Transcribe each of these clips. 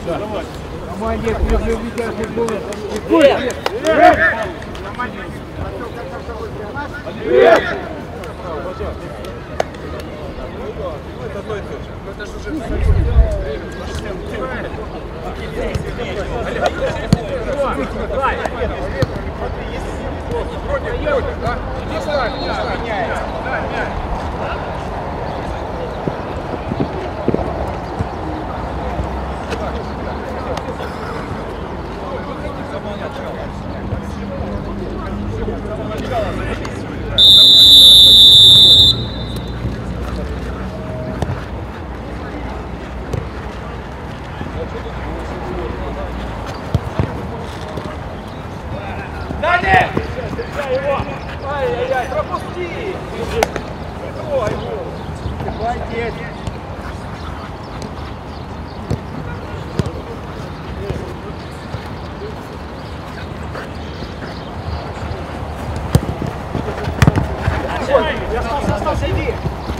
Молодец, это же уже ай-яй-яй, пропусти! Ой, молодец! Остался, иди!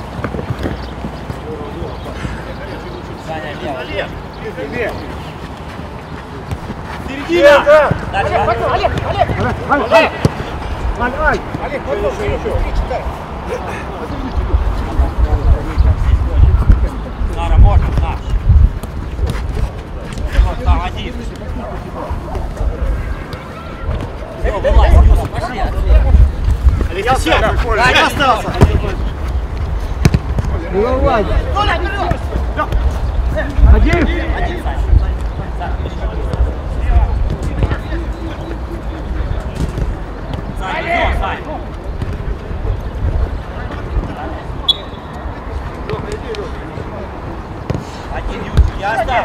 Саня, Олег! Середина! Олег! Олег, Нара, можно, наш. Вот там один. Все, вылазь, пошли. Олег, я остался. Один. Один Ючик, я оставлю.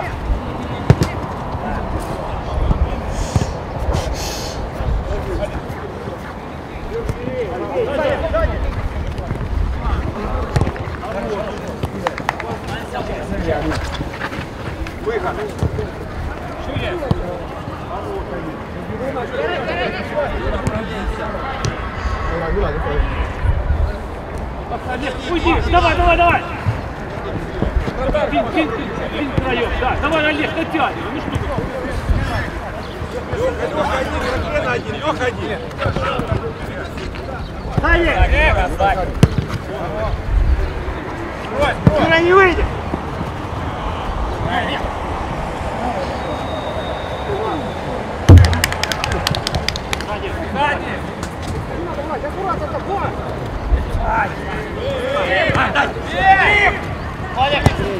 Выход. Шире. Уйди, давай! Пин втроем, да, давай, Олег, натягивай, ну что? Леха один. Олег! Юра, не выйдет! Сзади! Аккуратно, такой! Олег!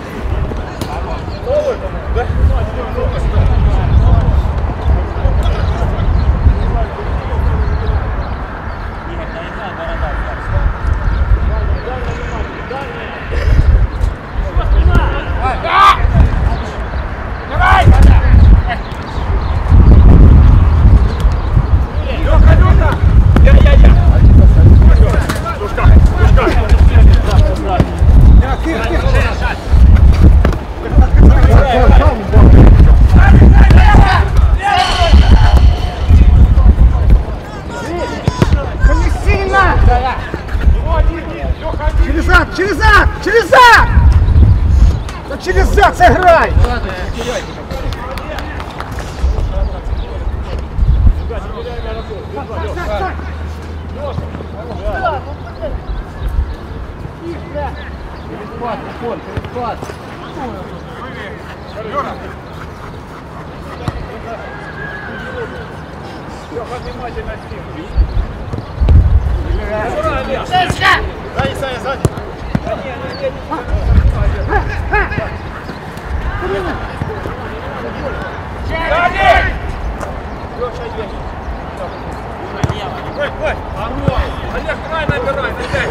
Через зад! Ну, через зад сыграй! Перехват. Леха, внимательно с ним. Дай, Саня, сзади. Олег, край набирай,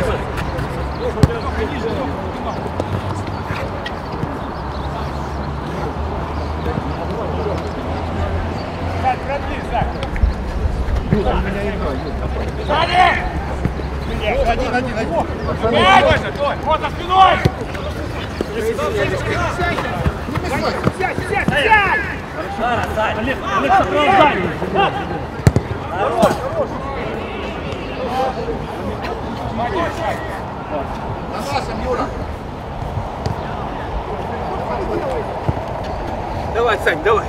Один. Вот за спиной! Сядь! Олег, сопровождай! За носом, Юра! Давай, Сань, давай.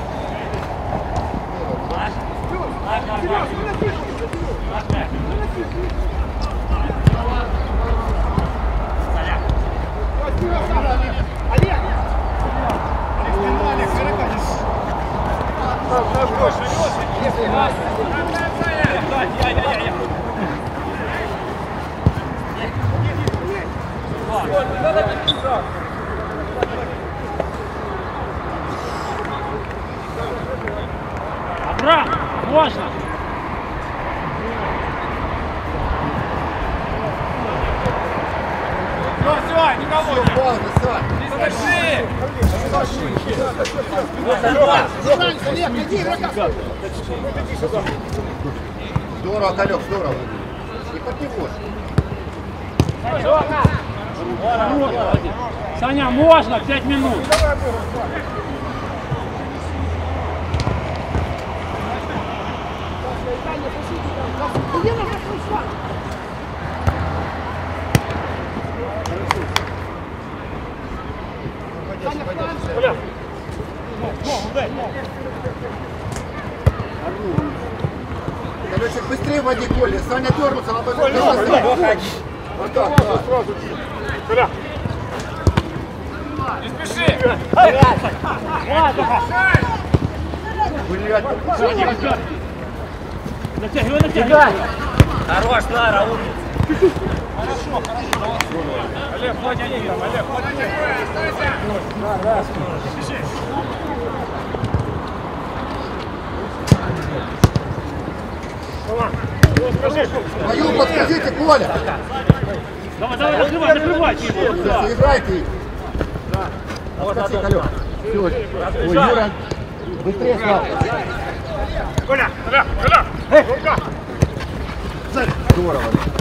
Абрам, можно. Все, никого нет. Не спеши. Здорово, Талек, здорово. Не подневешь. Саня, можно 5 минут. Талечек, быстрее води, Коля. Саня дернулся, а потом... Вот так, да. Не спеши. Натягивай, натягивай. Хорош, Лара, умница. Хорошо. Олег, потяни там, Олег, потяни. Мою подскажите, Коля. Давай, накрывай. Играйте. Подскажи, Талек. Все. Ой, Юра, быстрее, Слава. Коля. Рука. Здорово.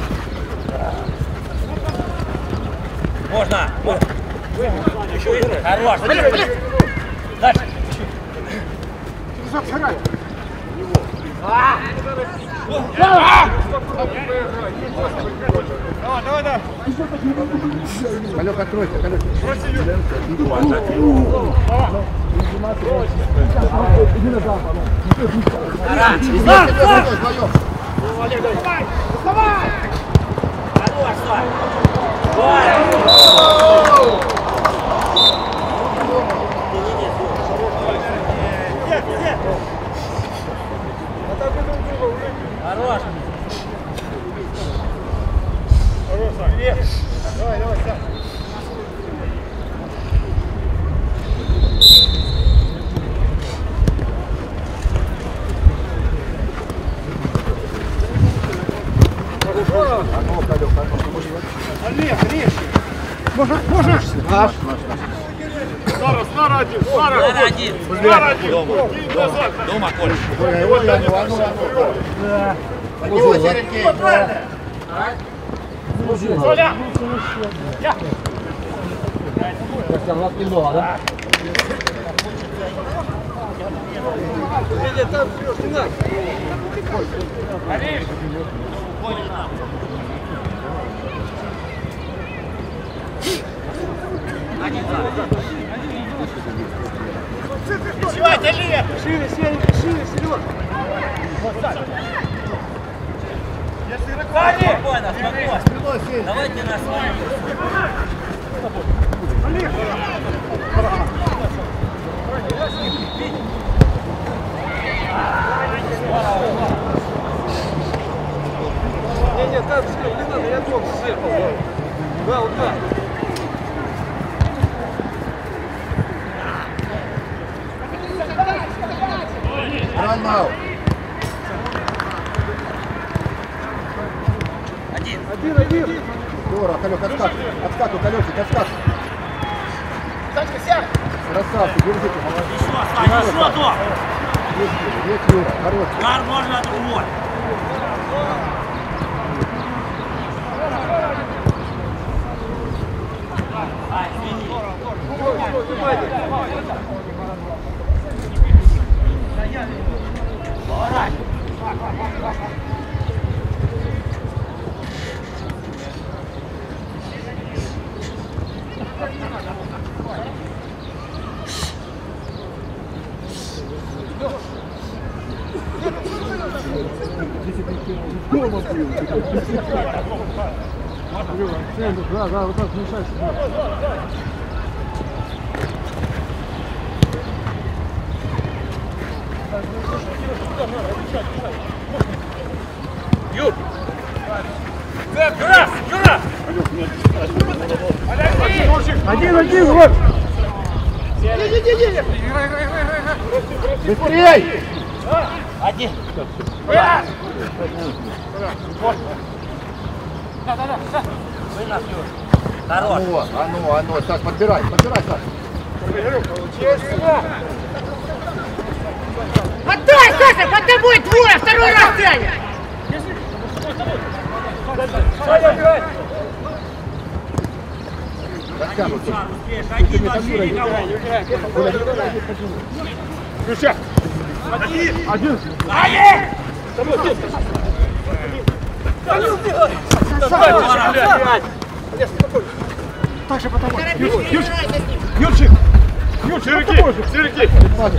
Можно. Еще играй. Хорош. Дальше. Давай. Талек, откройся, Талек. Давай. Хорош, Хорош. Давай, Сань. Олег, режь. Можно? Наш. Сара один. Дома, Коля. Его Сергей. Коля. Шире, Серега. Спокойно. Давайте нас. Не, там не надо, я дома съехал. Да, вот так. Ранау. Один. Здорово, Талек, отскакивай, Талечек, отскакивай. Санечка, сядь! Красавцы, держите. Еще то. Есть, Юра, хороший. Удар можно другой. Да, вот так мешайся. Юр! Юра! Юра! Один, вот! Быстрей! Один! Вы нас, Юр! Хорош! А ну, Саш, подбирай, Саш! Отдай, Саша, под тобой двое, второй раз тянет! Растянутый. Успеешь, один вообще никого! Ключа! Один! Таша, по тобой! Юрчик! Сирики!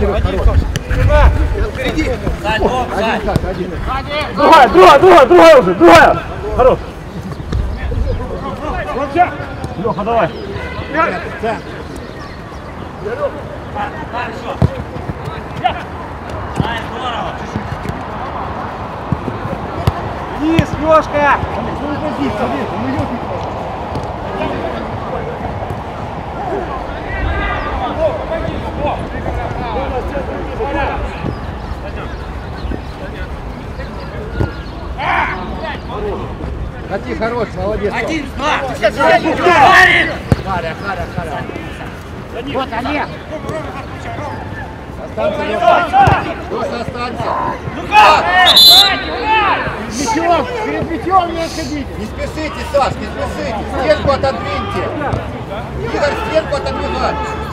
Сань, оп, Сань! Другая уже! Хорош! Леха, давай! Хорошо! Сань, здорово! Вниз, Лешка! Кати, хорош, молодец. Один, два! Харя. Вот Олег! Останься, Леха. Леша, останься. Мячом! Перед мячом не отходите! Не спешите, Саш, не спешите. Стенку отодвиньте. Игорь, стенку отодвигать.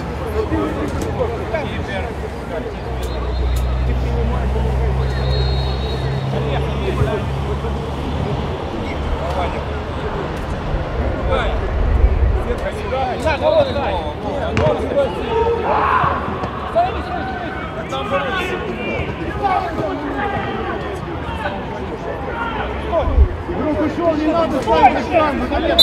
Игрок ушел, не надо ставить экран!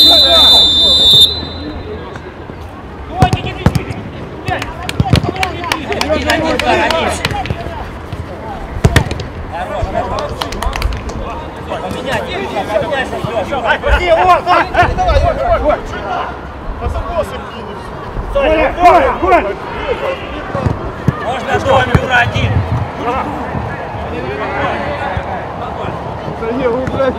Можно дом, Юра, один! Не, вы, блядь!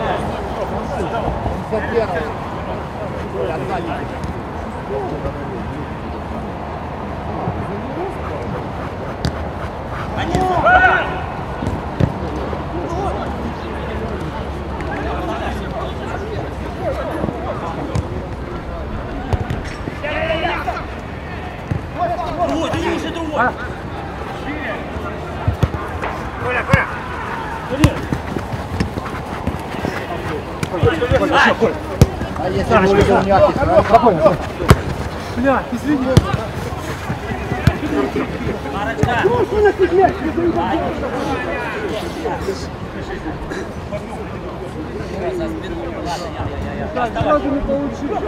Другой, ты уже другой! А если бы увидел мягкий, спокойно. Бля, извини! Марочка! Сразу не получилось!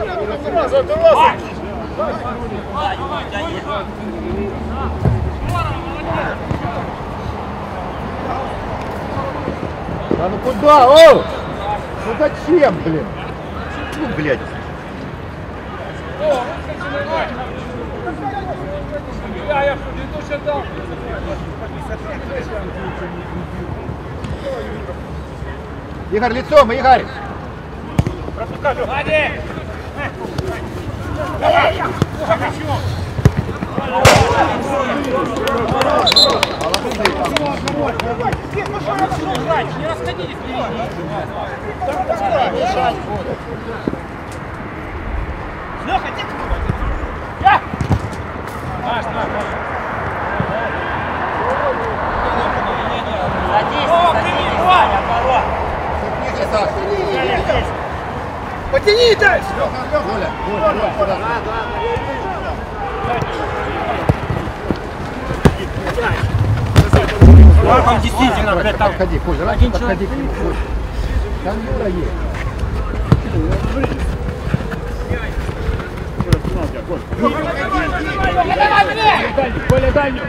Да ну куда? О! Ну зачем, блин? Ну, блядь. Игорь, лицом, Игорь! Не расходились, Ниже, Саша. Потяни дальше! Коля, сюда. Там действительно, блядь, там... Подходи, Коль, раньше подходи к нему, Коль. Там Юра есть. Коля, дальнюю.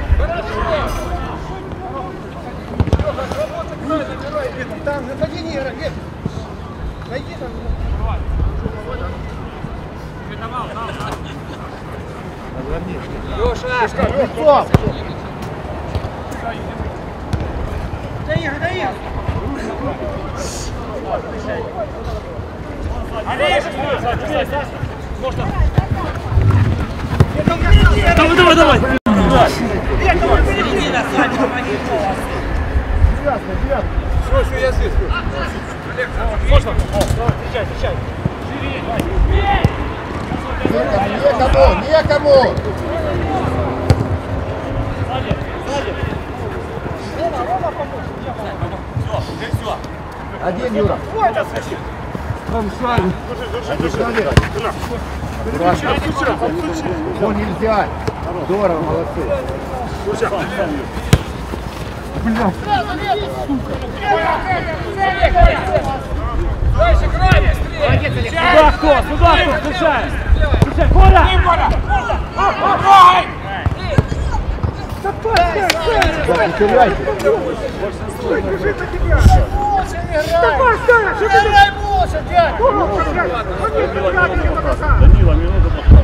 Там, заходи, не играй, нет. Найди там. Леша! Лицом! Дай! Можно. Давай! Середина, Саня, помоги. Девятка. Все, я здесь. Олег, можно? Встречай. Некому! Все. Один, Юра. Там сами. Ну нельзя. Здорово, молодцы. Бля. Сюда кто? Встречай, Коля! Не теряйте. Данила, минута подхват.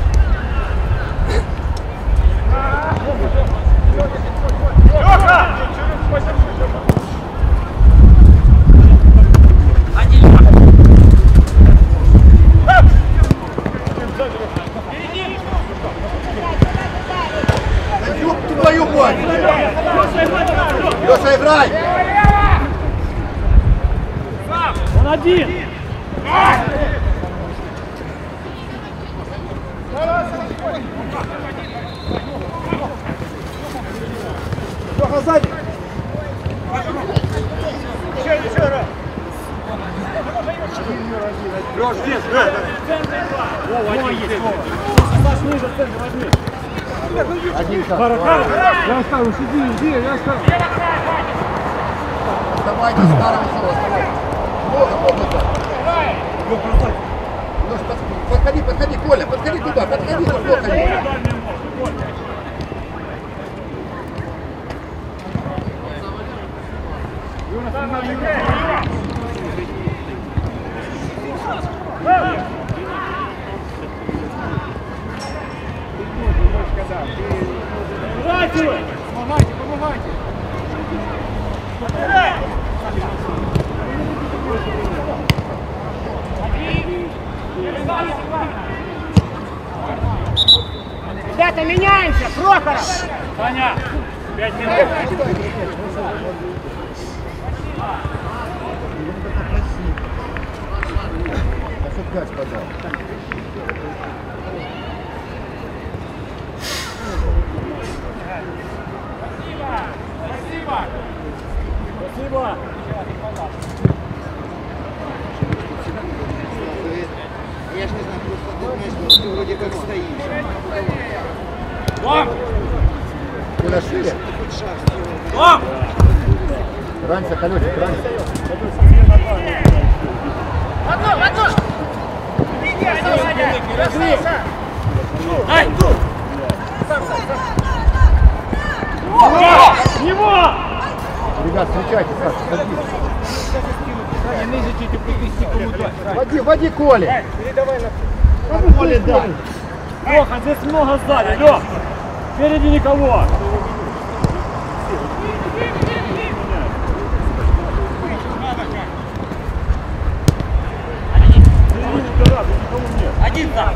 Твою мать! Леша, играй! Он один! Леха, сзади! Еще раз! Леш, здесь! Саш, ниже, центр возьми! Один шаг. Я оставлю, иди, я оставлю. Давай на старом слове. Плохо. Подходи, Коля, подходи туда, подходи, плохо. Помогайте! Ребята, меняемся! Прохоров! Саня, 5 минут. Мяч подал. Спасибо. Я ж не знаю, просто ты вроде как стоишь. Коля шире. Раньше, колесик, раньше. Одну! Дай! Его! Ребят, встречайте, Саша, садись. Води, Коля. Передавай на... Коля, да. Леха, здесь много сзади, Лех! Впереди никого! Один там.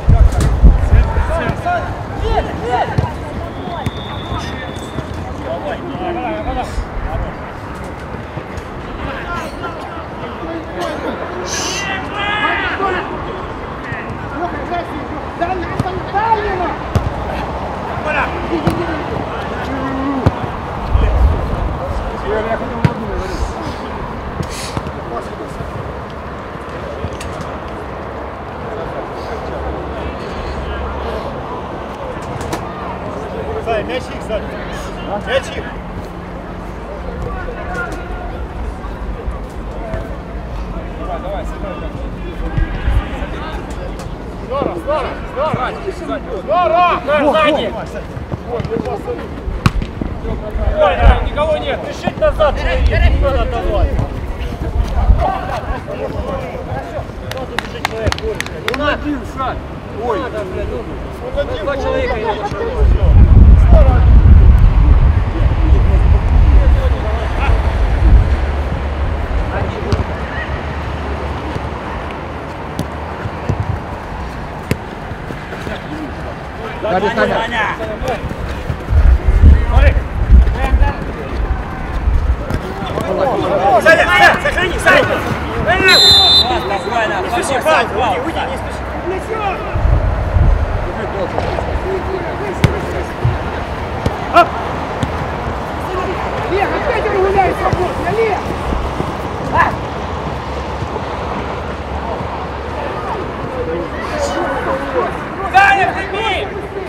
Мячик сзади. Мячик. Сзади! Никого нет! Решить назад! Не надо давать! Он один, Сань. Ой. Два человека его. Саня! Саня, сохрани, Саня! Спокойно, спокойно, уйди, не спеши. Лев, опять он гуляет свободно, Лев! Саня, прими!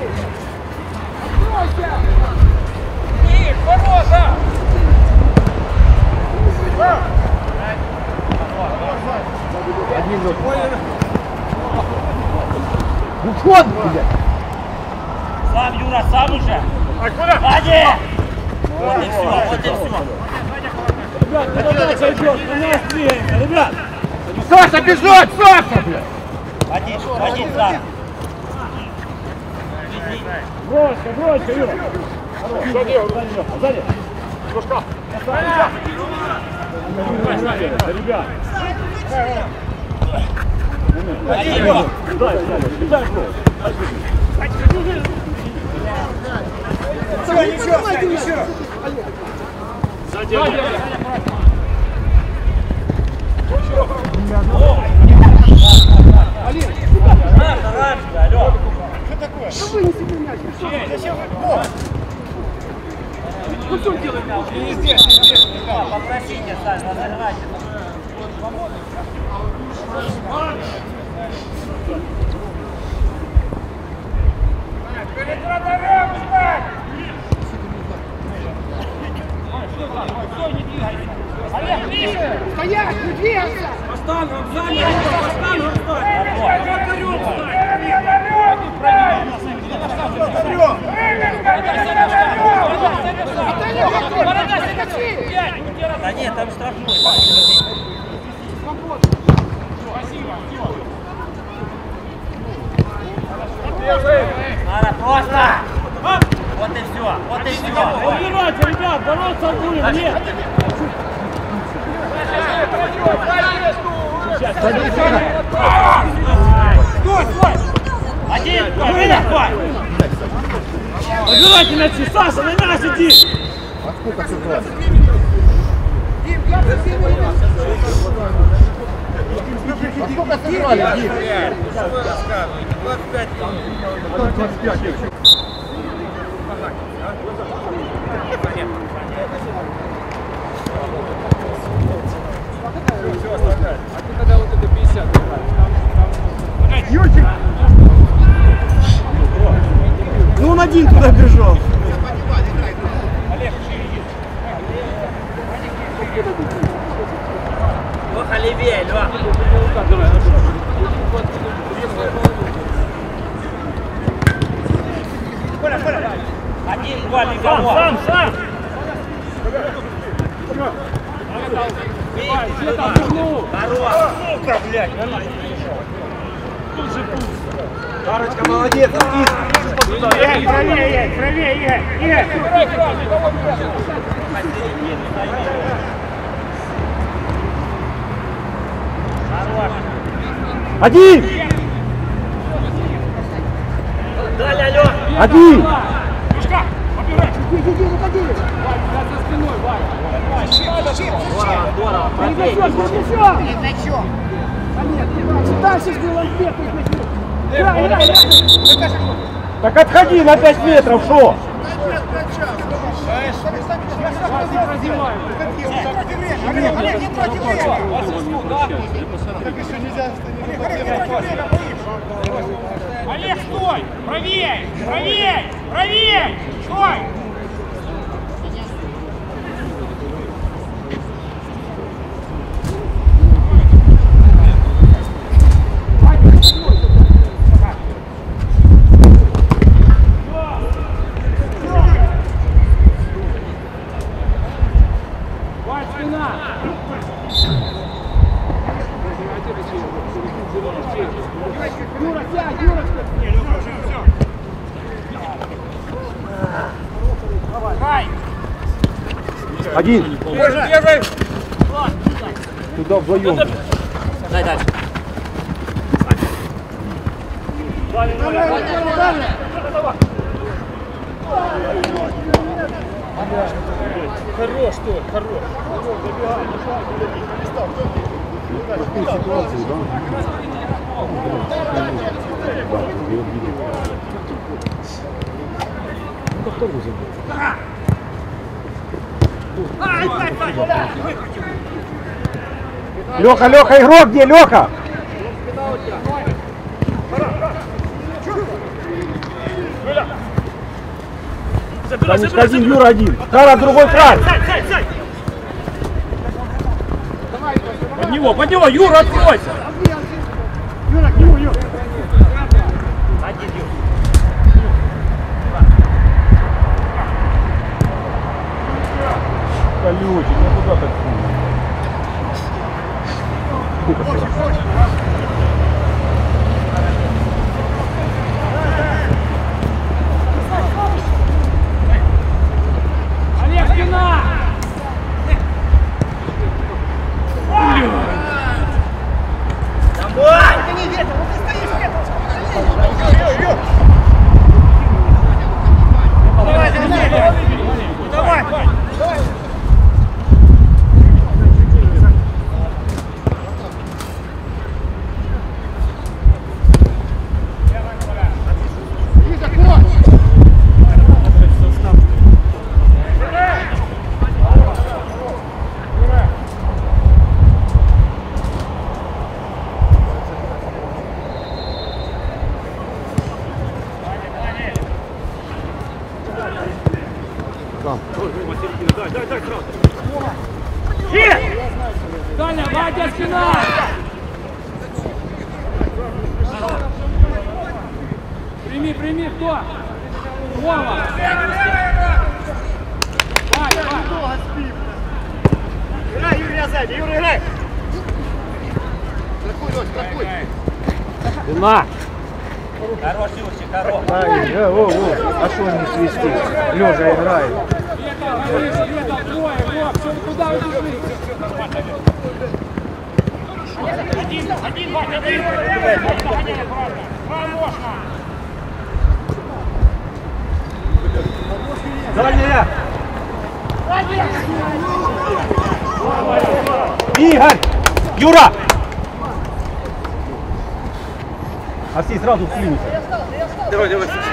Их, ворота! Уход, блядь! Сам, Юра, сам уже! А куда? Сзади! Вот и все, вот и все. Ребят, подача идет, на нас двигаемся, ребят! Саша, бежать! Саша, блядь! Один, сам. Брось, Юра! Сзади! Дружка! Ребят! Один, Лёва. Дай, бро! Еще! Сзади! Раньше, алло. Что такое? Что вынеси ты мяч? Зачем вы? Ну что он делает? Не здесь. Попросите, Сань, разыграйте. Перед вратарем встать! Стой, не двигайся! Олег, ближе! Стоять, не двигаться! Останов, сзади! Останов, Да нет, там штрафной. Надо просто! Вот и все, вот и все. Убирайте, ребят, бороться будем, нет! Стой, стой! Один, стой! Убирайте мячи, Саша, на мяч иди! А сколько ситуаций? А сколько сыграли, Дим? 25 минут. 25. А ты когда вот это 50 Юрчик! Ну он один туда бежал. Леха, левее, Леха. Один, два, легово. Сам! Хорош! Сука, блядь! Арочка, молодец! Правее, Игорь! Один! Далее, алло! Один! Иди, выходи! Здорово, Передачок! Дальше сделаем первый. Так отходи на 5 метров, шо? Олег, не тратите время! Олег, стой! Правее! Правее! Правее! Стой! Один. Туда вдвоем. Дай дальше. Хорош, Толь, хорош. Такую ситуацию, да? Ну, как вторую забыл. Леха, Леха, игрок где, Леха? Танечка один, Юра один. Кара, другой край. Под него, Юра, откройся! Юра, к нему, Юра. Один, Юра. Колючек, ну куда так? Олег, спина! Даня, Вадя, спина! Прими, кто? Вова! Играй, Юрий, сзади, Юрий, играй! Страхуй, Лёш, страхуй. Спина. Хорош, Юрчик, хорош! А что не свисти? Лёжа играет. Куда вы пришли? Один, Вадя, один! Можно! Дальняя! Игорь! Юра! А все сразу вклинутся. Давай.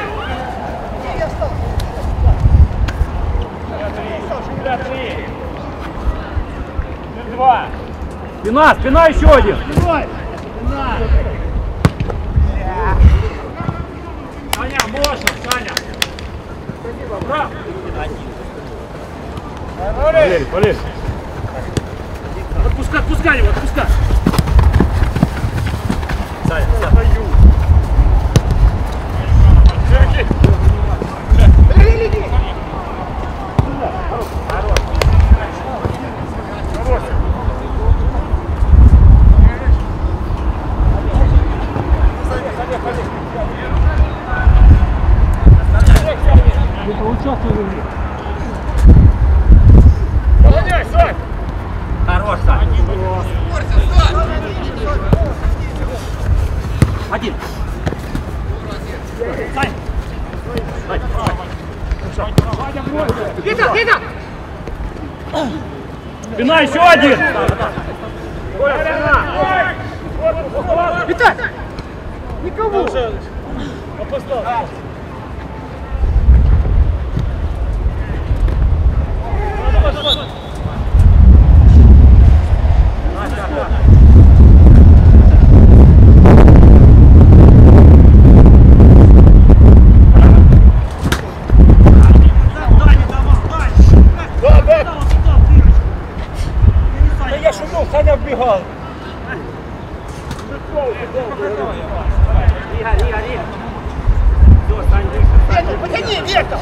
Два! Спина еще один! Саня, можно, Саня! Браво! Валерий! Отпускай его, отпускай! Саня, хорош, Саня! Один! Сань! Ида! Спина еще один! Виталь! Никого! Да я шумел, Саня вбегал. Игорь! Все, Сань, выше! Потяни, Вектор!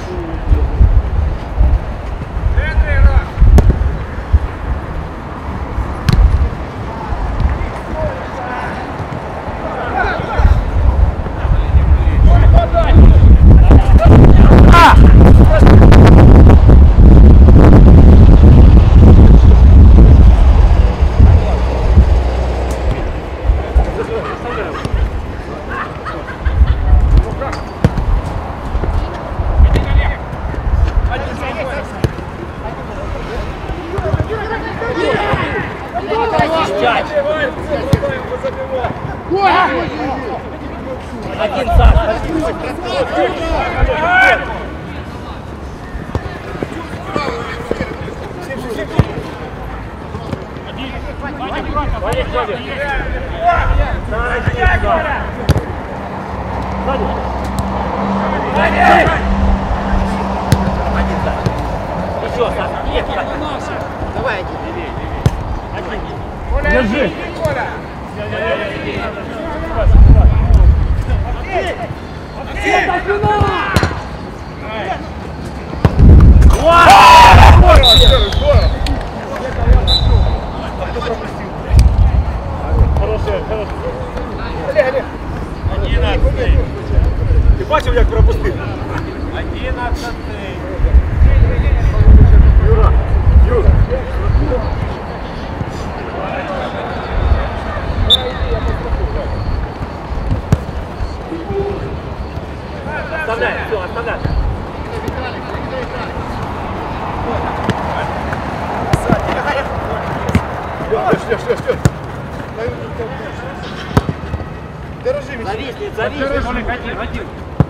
Защищать. Один Саша. Еще, Саша, нет, Давай, Держи. Ти бачив, як пропустив? 11. Юра, Юра. Оставляй, все, оставляй. Что? Дорожи, Митя. Зависнет, зависнет. Один.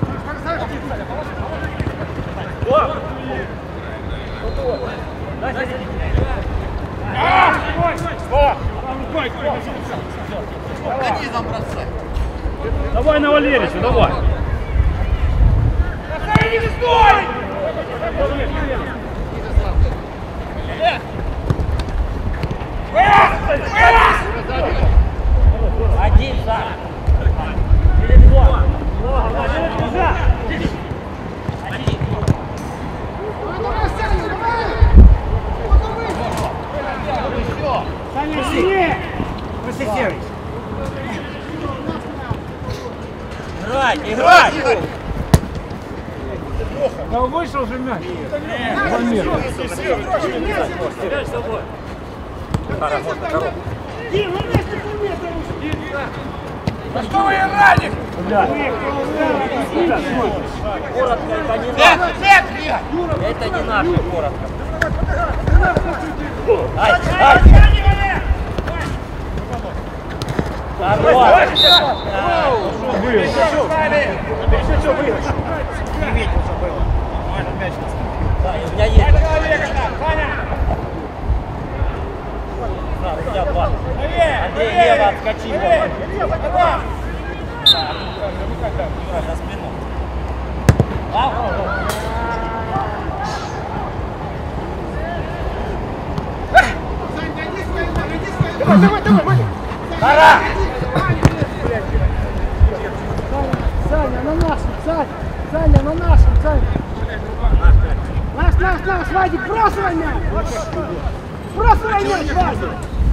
организм бросай. Давай на Валерича, давай. Один, Саша. Или два. Один. Играть! Да вышел же мяч. Теряешь с собой. Коротко, это не наше. Это не наше, коротко. Ай! Хорош! Да, у меня есть. Да, у тебя пас. Андрей, лево отскочи. Юра, за спину. Давай. Пора! Саня, на нашем, Саня, на нашем, Саня. Наш, Вадик, бросай мяч! Бросай мяч, Вадик!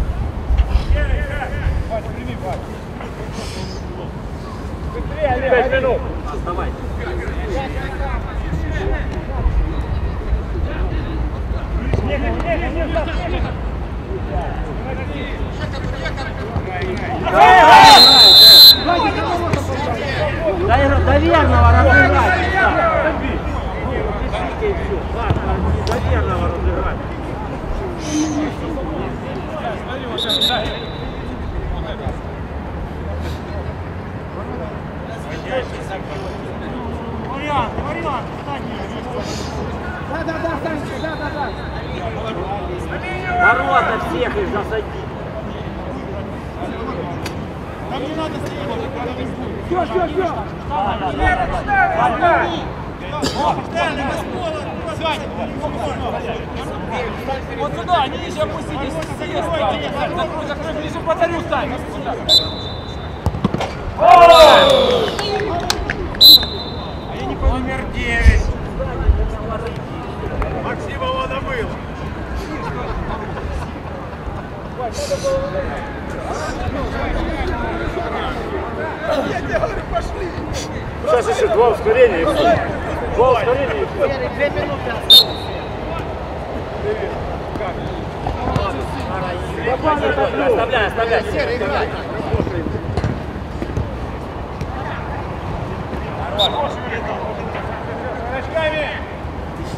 Быстрее, 5 минут. Давай. До верного разыграть. До верного разыграть. Вариант, Да, Санечка, да. Ворота всех их засади. Все. Вот сюда, они еще опуститесь. Закрой, ближе к вратарю стань. А я не помню. Номер 9. Максимова добыл. Я тебе говорю, пошли. Сейчас еще 2 ускорения и все. 2 ускорения и все. 2 минуты осталось. Оставляй. Серый, играй. Рожками.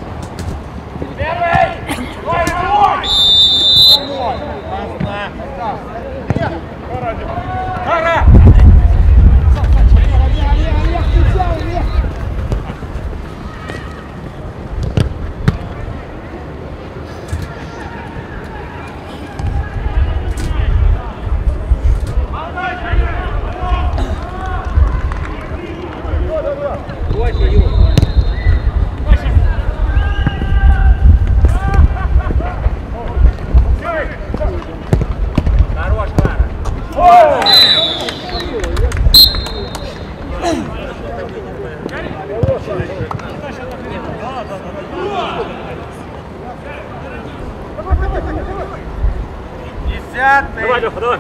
Первый. Ой. 10-й. Давай, Леха, давай.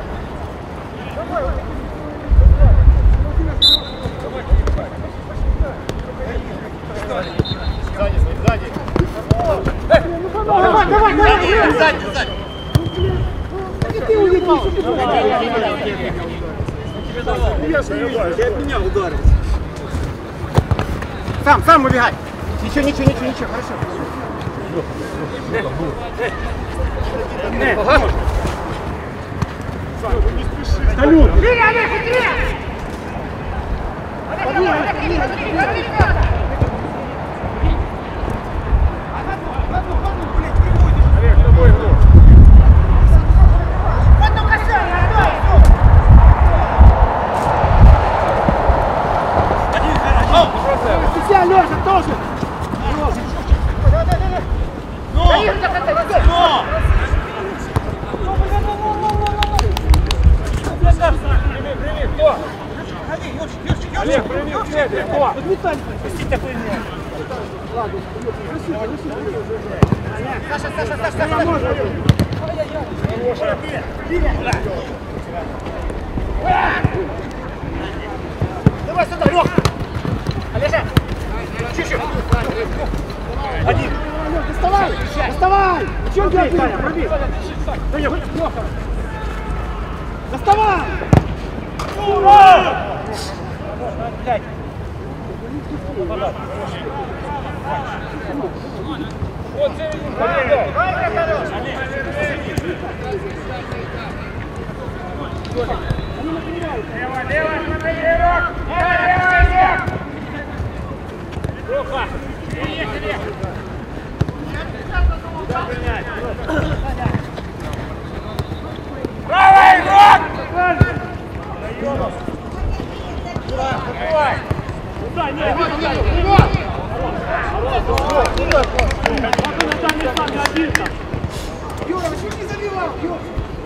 Сам убегай. Ничего, хорошо. Салют! Лёша, тоже! Олег, прими в центре, кто? Пусти такой мяч. Давай сюда, Лёх! Олеся! Чуть-чуть! Один. Доставай! Доставай! Чё делать? Доставай! Блядь. Вот правый игрок! Давай! Куда? Нет, Юра, чуть не забивал! Юра!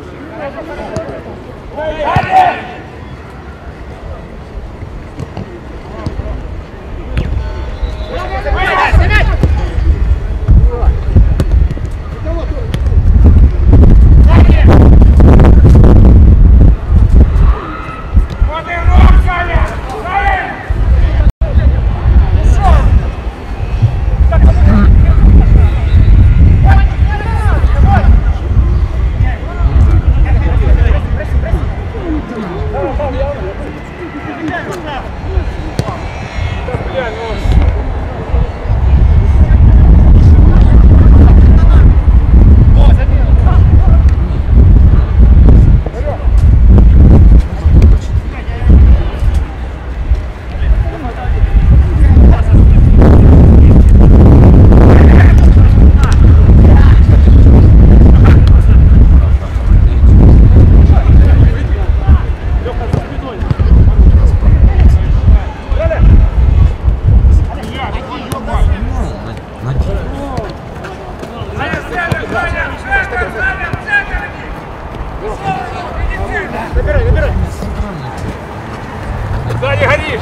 Сзади горишь!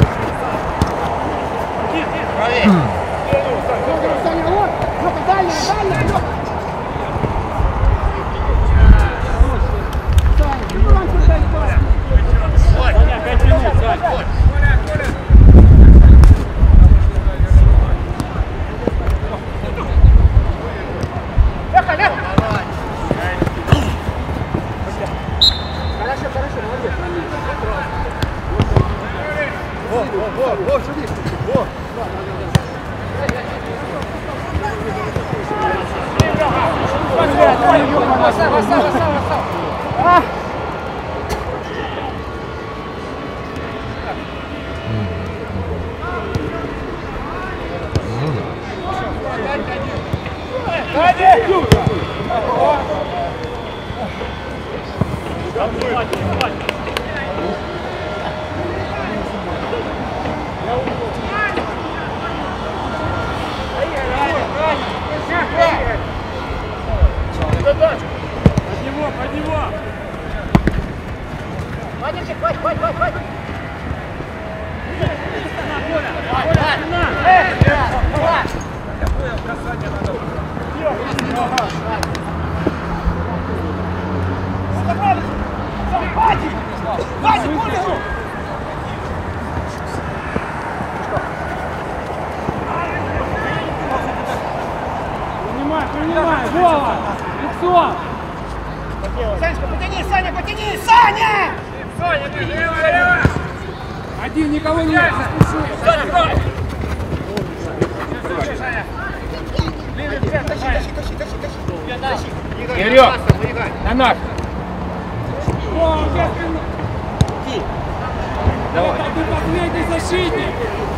Саня, вот! Лёха, дальше, дальше, Лёха! Саня, ну вам куда и пас! Саня, 5 минут, Сань. Леха, Леха! Хорошо, молодец. Во, живи. Во. Под него! Вадимчик, хватит! принимай, Вова! Лицо! Санечка, потяни, Саня, потяни! Саня! Саня, ты лево! Один, никого нет, не спеши! Саня, играй! Тащи. Игорек, на наш. О, где ты? Давай. Это ты последний защитник!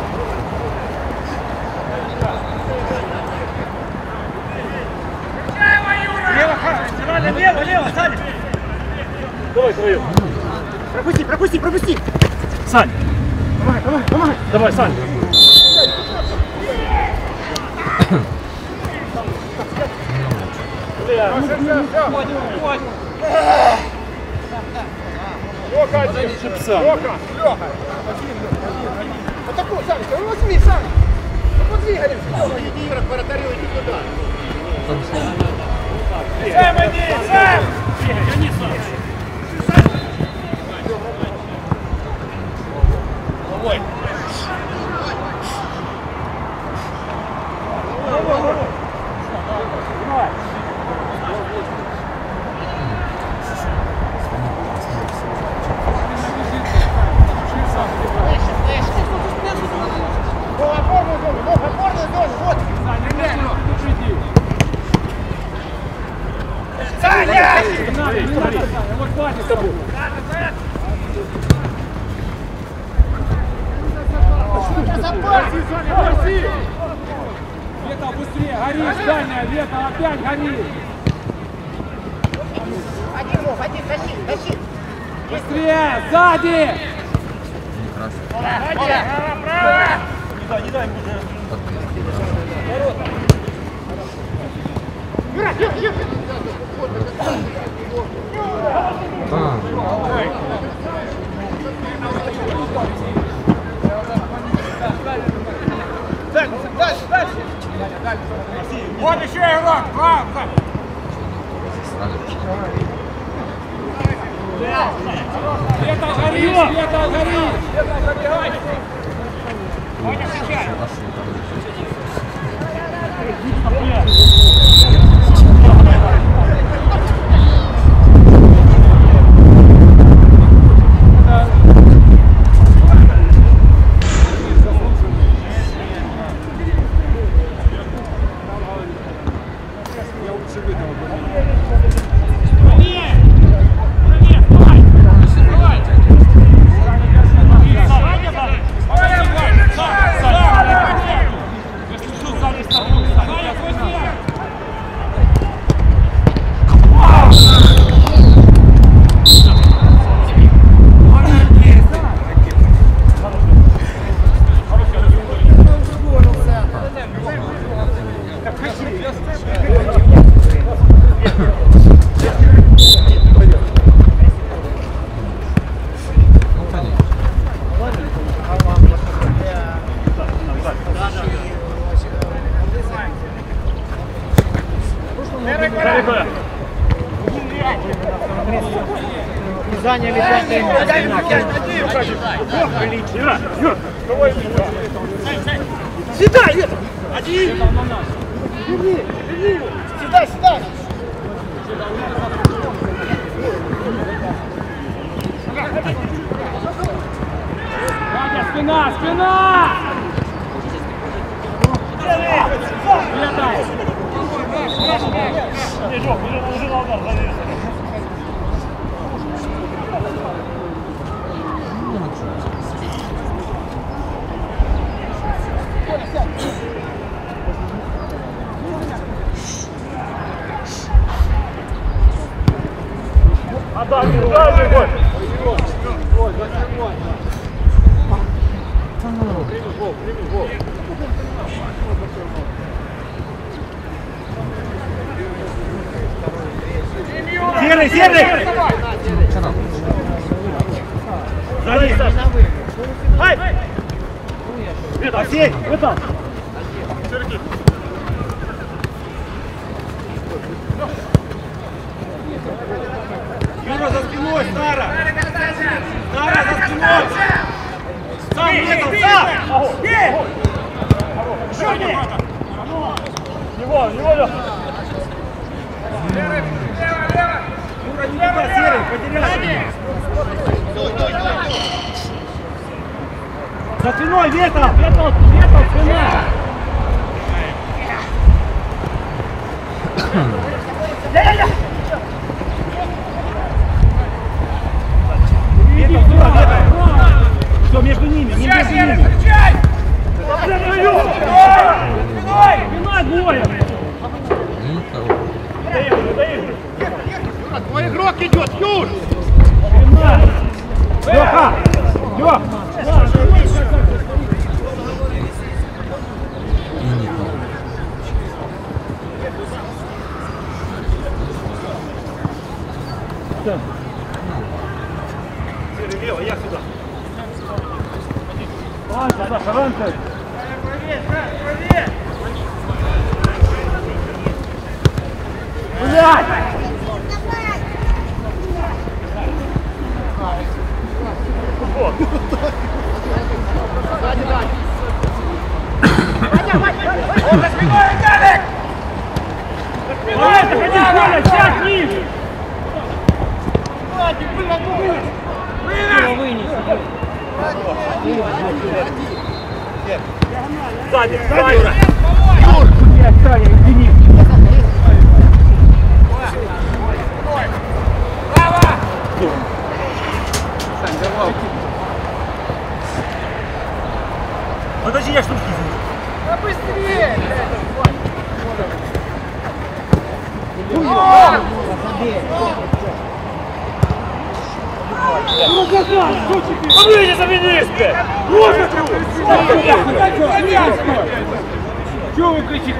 Лево, Саня! Давай твою. Пропусти! Сань. Давай. Давай, Сань. Лёха один! Лёха! Вот такой, Санечка, ну возьми, Саня! Ну подвигай! Иди, Ира, к вратарю, иди туда! Сэм, иди! Сэм! Гони, Саня! Ой! Опорную зону, вот! Саня! Вот хватит с тобой! Вета, быстрее, горишь, дальняя, Вета, опять горишь! Один, тащи! Быстрее, сзади! Право! Не дай ему уже. Дальше! Вот еще игрок! Право! Вета, горишь, Вета, горишь! Пробегай! Ваня, встречай! Заняли 5 Седай, Вета! Один! Седай! Ваня, спина! Вета! Уже на удар залез. Серый! Сзади! Ай! Василий! Вытал! Юра, за спиной, Стара! Стара, за спиной! Сам метал, сам! Его, Лёха! За спиной, ветер! Ветер, спина! Все, между ними, не между ними. Спина двое! Твой игрок идет, Юр! Леха! Лех! Лево, я сюда. Раньше, Саша, раньше. Блядь! Сзади, дай! Сядь ниже! Сзади, сзади! Юр! Блядь, Саня, извини! Подожди, я штуки извини. Да быстрее! Выйди за министр! Чего вы кричите?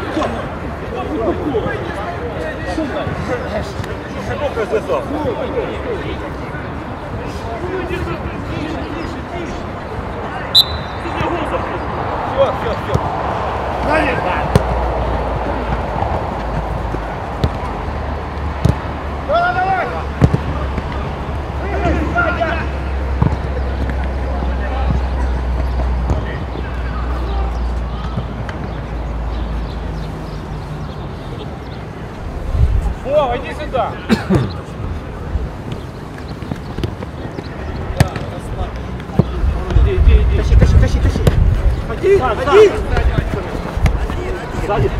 Сколько здесь? Все. Вова, иди сюда. Иди. Тащи. Ходи. Сзади.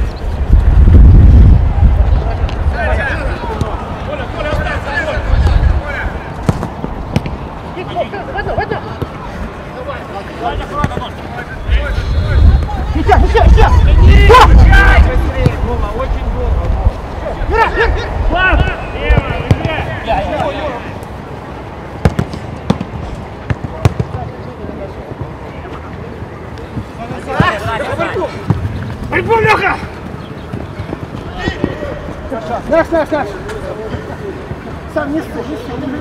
Борьбу, Леха! Наш! Сам не стой,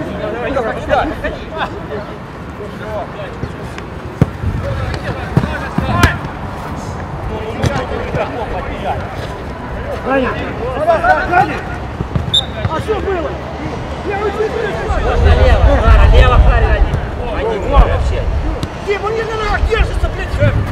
Саня! А что было? Лево, Харя, один. Один вообще. Дима, не на ногах держится, блядь!